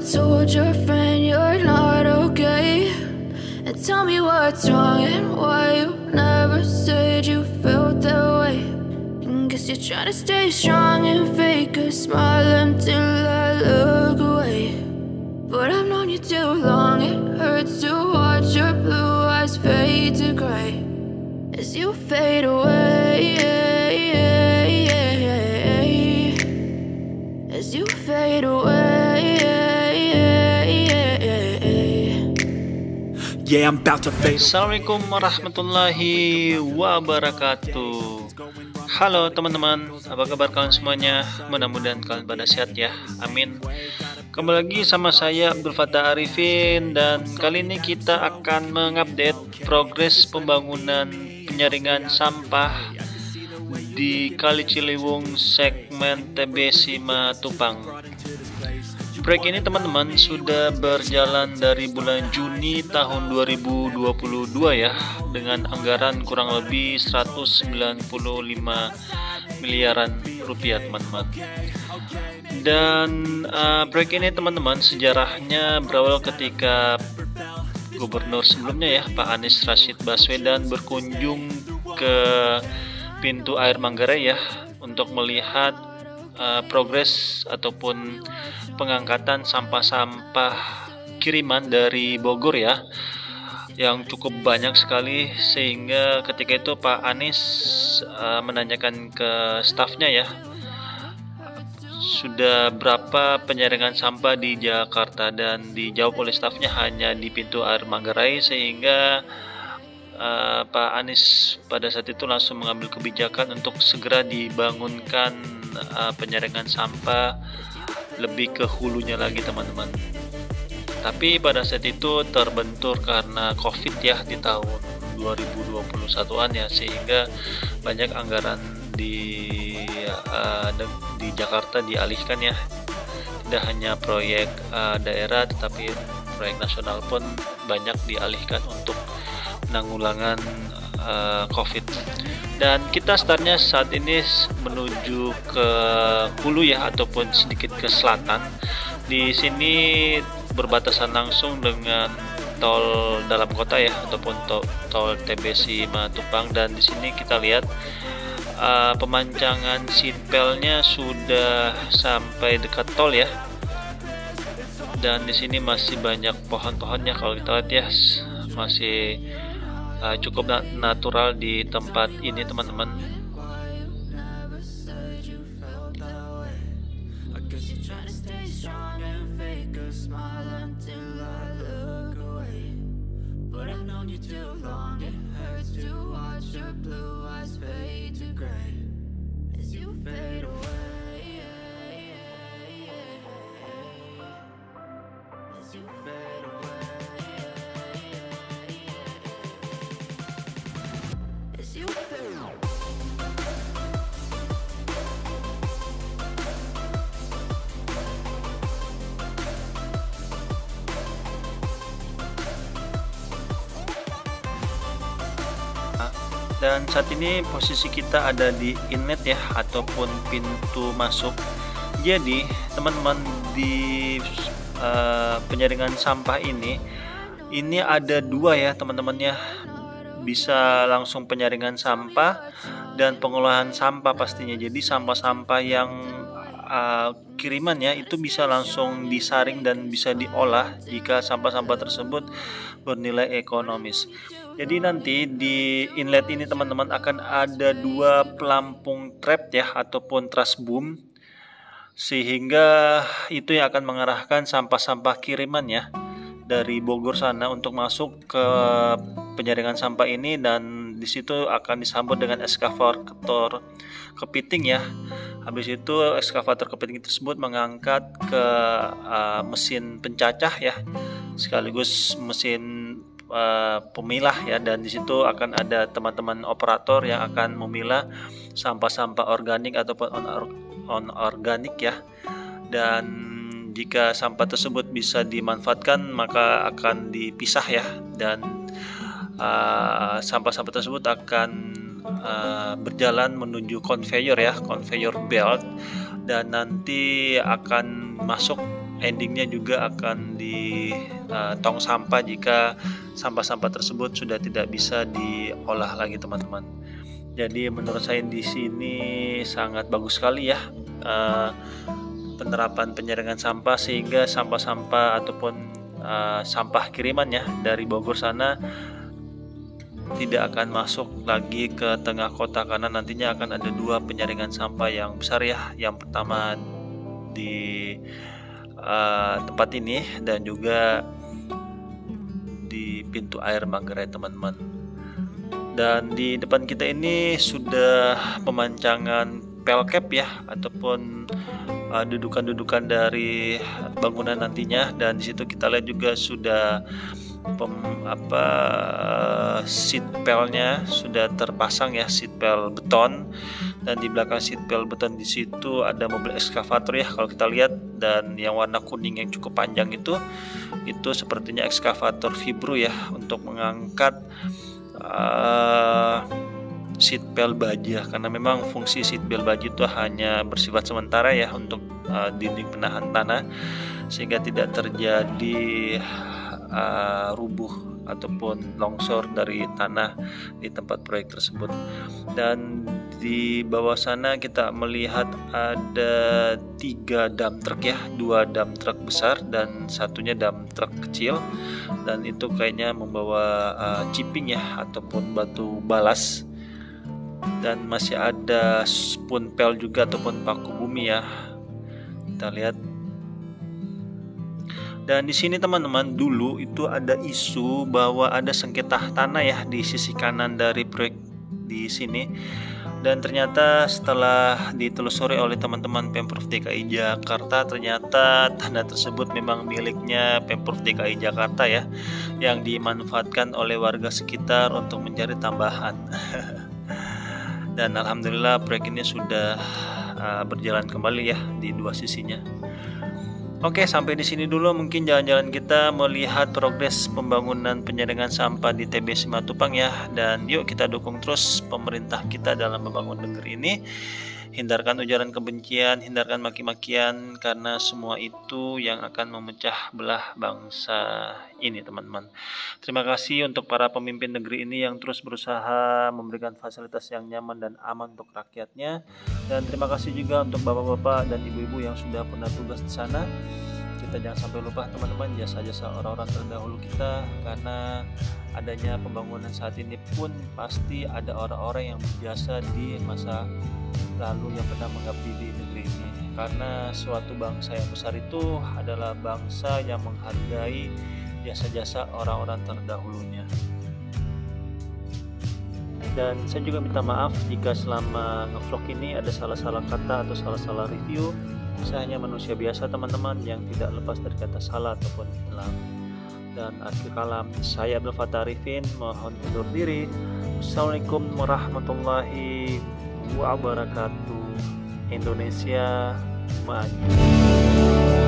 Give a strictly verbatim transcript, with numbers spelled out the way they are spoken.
told your friend you're not okay? And tell me what's wrong and why you never said you felt that way. And guess you're trying to stay strong and fake a smile until I look away. But I've known you too long, it hurts to watch your blue eyes fade to gray as you fade away, as you fade away. Yeah, I'm about to fade. Assalamualaikum warahmatullahi wabarakatuh. Halo teman-teman, apa kabar kalian semuanya? Mudah-mudahan kalian pada sehat ya, amin. Kembali lagi sama saya Abdul Fattah Arifin, dan kali ini kita akan mengupdate progres pembangunan penyaringan sampah di Kali Ciliwung segmen T B Simatupang. Proyek ini teman-teman sudah berjalan dari bulan Juni tahun dua ribu dua puluh dua ya, dengan anggaran kurang lebih seratus sembilan puluh lima miliaran rupiah teman-teman. Dan uh, proyek ini teman-teman sejarahnya berawal ketika Gubernur sebelumnya ya, Pak Anies Rashid Baswedan berkunjung ke pintu air Manggarai ya, untuk melihat uh, progres ataupun pengangkatan sampah-sampah kiriman dari Bogor ya, yang cukup banyak sekali, sehingga ketika itu Pak Anies uh, menanyakan ke stafnya ya, sudah berapa penyaringan sampah di Jakarta, dan dijawab oleh stafnya hanya di pintu air Manggarai, sehingga uh, Pak Anies pada saat itu langsung mengambil kebijakan untuk segera dibangunkan uh, penyaringan sampah lebih ke hulunya lagi teman-teman. Tapi pada saat itu terbentur karena COVID ya di tahun dua ribu dua puluh satuan ya, sehingga banyak anggaran di uh, di Jakarta dialihkan ya. Tidak hanya proyek uh, daerah, tetapi proyek nasional pun banyak dialihkan untuk penanggulangan uh, COVID. Dan kita startnya saat ini menuju ke hulu ya, ataupun sedikit ke selatan. Di sini berbatasan langsung dengan tol dalam kota ya, ataupun tol, tol T B Simatupang. Dan di sini kita lihat uh, pemancangan seatbeltnya sudah sampai dekat tol ya. Dan di sini masih banyak pohon-pohonnya, kalau kita lihat ya, masih Uh, cukup natural di tempat ini teman-teman. Dan saat ini posisi kita ada di inlet ya, ataupun pintu masuk. Jadi teman-teman, di uh, penyaringan sampah ini ini ada dua ya teman-teman ya, bisa langsung penyaringan sampah dan pengolahan sampah pastinya. Jadi sampah-sampah yang uh, kiriman ya, itu bisa langsung disaring dan bisa diolah jika sampah-sampah tersebut bernilai ekonomis. Jadi nanti di inlet ini teman-teman akan ada dua pelampung trap ya, ataupun truss boom, sehingga itu yang akan mengarahkan sampah-sampah kiriman ya dari Bogor sana untuk masuk ke penyaringan sampah ini. Dan di situ akan disambut dengan eskavator kepiting ya. Habis itu eskavator kepiting tersebut mengangkat ke uh, mesin pencacah ya, sekaligus mesin Uh, pemilah ya. Dan di situ akan ada teman-teman operator yang akan memilah sampah-sampah organik ataupun on organik ya. Dan jika sampah tersebut bisa dimanfaatkan, maka akan dipisah ya. Dan uh, sampah-sampah tersebut akan uh, berjalan menuju conveyor ya, conveyor belt, dan nanti akan masuk endingnya juga akan di uh, tong sampah jika sampah-sampah tersebut sudah tidak bisa diolah lagi teman-teman. Jadi menurut saya di sini sangat bagus sekali ya uh, penerapan penjaringan sampah, sehingga sampah-sampah ataupun uh, sampah kiriman ya dari Bogor sana tidak akan masuk lagi ke tengah kota, karena nantinya akan ada dua penyaringan sampah yang besar ya. Yang pertama di uh, tempat ini dan juga di pintu air Manggarai teman-teman. Dan di depan kita ini sudah pemancangan pelkep ya, ataupun uh, dudukan-dudukan dari bangunan nantinya. Dan di situ kita lihat juga sudah Pem, apa seat pelnya sudah terpasang ya, seat pel beton, dan di belakang seat pel beton di situ ada mobil ekskavator ya kalau kita lihat, dan yang warna kuning yang cukup panjang itu itu sepertinya ekskavator Vibro ya untuk mengangkat uh, seat pel baja, karena memang fungsi seat pel baja itu hanya bersifat sementara ya untuk uh, dinding penahan tanah sehingga tidak terjadi Uh, rubuh ataupun longsor dari tanah di tempat proyek tersebut. Dan di bawah sana kita melihat ada tiga dump truck ya, dua dump truck besar dan satunya dump truck kecil, dan itu kayaknya membawa uh, chipping ya ataupun batu balas. Dan masih ada spoon pel juga ataupun paku bumi ya, kita lihat. Dan di sini teman-teman, dulu itu ada isu bahwa ada sengketa tanah ya di sisi kanan dari proyek di sini. Dan ternyata setelah ditelusuri oleh teman-teman Pemprov D K I Jakarta, ternyata tanah tersebut memang miliknya Pemprov D K I Jakarta ya, yang dimanfaatkan oleh warga sekitar untuk mencari tambahan. Dan alhamdulillah proyek ini sudah uh, berjalan kembali ya di dua sisinya. Oke, sampai di sini dulu mungkin jalan-jalan kita melihat progres pembangunan penyaringan sampah di T B Simatupang ya. Dan yuk kita dukung terus pemerintah kita dalam membangun negeri ini. Hindarkan ujaran kebencian, hindarkan maki-makian, karena semua itu yang akan memecah belah bangsa ini teman-teman. Terima kasih untuk para pemimpin negeri ini yang terus berusaha memberikan fasilitas yang nyaman dan aman untuk rakyatnya. Dan terima kasih juga untuk bapak-bapak dan ibu-ibu yang sudah pernah tugas di sana. Kita jangan sampai lupa teman-teman jasa-jasa orang-orang terdahulu kita, karena adanya pembangunan saat ini pun pasti ada orang-orang yang berjasa di masa lalu yang pernah mengabdi di negeri ini. Karena suatu bangsa yang besar itu adalah bangsa yang menghargai jasa-jasa orang-orang terdahulunya. Dan saya juga minta maaf jika selama ngevlog ini ada salah-salah kata atau salah-salah review. Saya hanya manusia biasa teman-teman yang tidak lepas dari kata salah ataupun hilang. Dan akhir kalam, saya Abdul Fattah Arifin mohon undur diri. Assalamualaikum warahmatullahi wabarakatuh. Indonesia maju.